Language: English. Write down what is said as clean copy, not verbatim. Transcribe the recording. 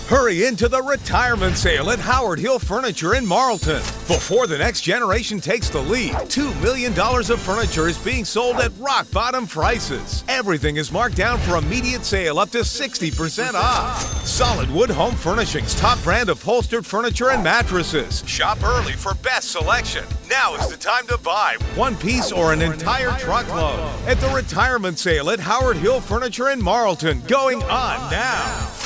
Hurry into the retirement sale at Howard Hill Furniture in Marlton. Before the next generation takes the lead, $2 million of furniture is being sold at rock bottom prices. Everything is marked down for immediate sale up to 60% off. Solid Wood Home Furnishings, top brand upholstered furniture and mattresses. Shop early for best selection. Now is the time to buy one piece or an entire truckload at the retirement sale at Howard Hill Furniture in Marlton. Going on now.